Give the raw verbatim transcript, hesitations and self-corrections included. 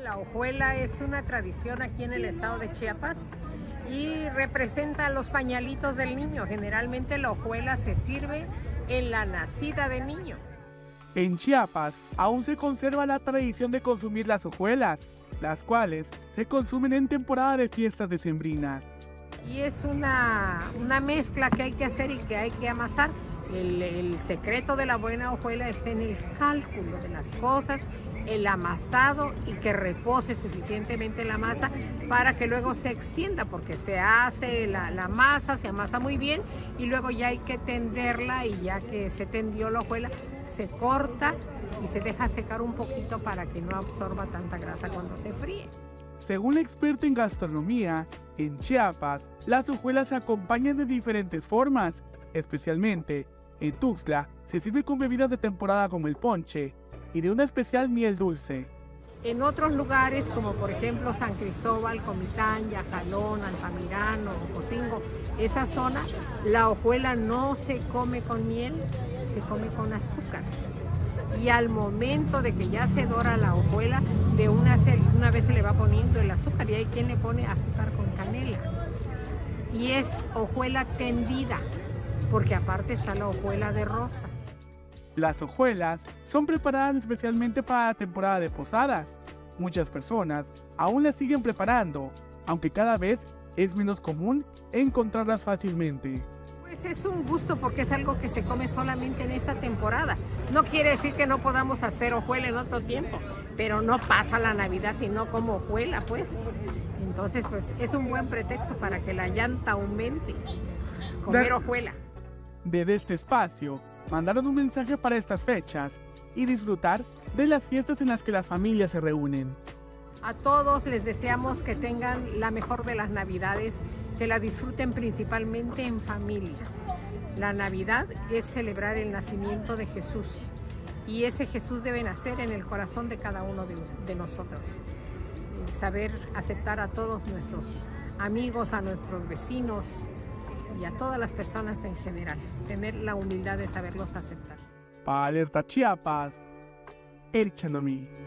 La hojuela es una tradición aquí en el estado de Chiapas y representa los pañalitos del niño. Generalmente la hojuela se sirve en la nacida del niño. En Chiapas aún se conserva la tradición de consumir las hojuelas, las cuales se consumen en temporada de fiestas decembrinas. Y es una, una mezcla que hay que hacer y que hay que amasar. El, el secreto de la buena hojuela está en el cálculo de las cosas, el amasado y que repose suficientemente la masa para que luego se extienda, porque se hace la, la masa, se amasa muy bien y luego ya hay que tenderla, y ya que se tendió la hojuela se corta y se deja secar un poquito para que no absorba tanta grasa cuando se fríe. Según la experta en gastronomía, en Chiapas las hojuelas se acompañan de diferentes formas, especialmente en Tuxtla se sirve con bebidas de temporada como el ponche y de una especial miel dulce. En otros lugares, como por ejemplo San Cristóbal, Comitán, Yajalón, Altamirano, Ocosingo, esa zona, la hojuela no se come con miel, se come con azúcar. Y al momento de que ya se dora la hojuela, de una, una vez se le va poniendo el azúcar, y hay quien le pone azúcar con canela. Y es hojuela tendida, porque aparte está la hojuela de rosa. Las hojuelas son preparadas especialmente para la temporada de posadas. Muchas personas aún las siguen preparando, aunque cada vez es menos común encontrarlas fácilmente. Pues es un gusto porque es algo que se come solamente en esta temporada. No quiere decir que no podamos hacer hojuela en otro tiempo, pero no pasa la Navidad si no como hojuela, pues. Entonces, pues es un buen pretexto para que la llanta aumente, comer hojuela. Desde este espacio, mandaron un mensaje para estas fechas y disfrutar de las fiestas en las que las familias se reúnen. A todos les deseamos que tengan la mejor de las Navidades, que la disfruten principalmente en familia. La Navidad es celebrar el nacimiento de Jesús, y ese Jesús debe nacer en el corazón de cada uno de, de nosotros. Saber aceptar a todos nuestros amigos, a nuestros vecinos y a todas las personas en general. Tener la humildad de saberlos aceptar. Para Alerta Chiapas, Eric Chandomí.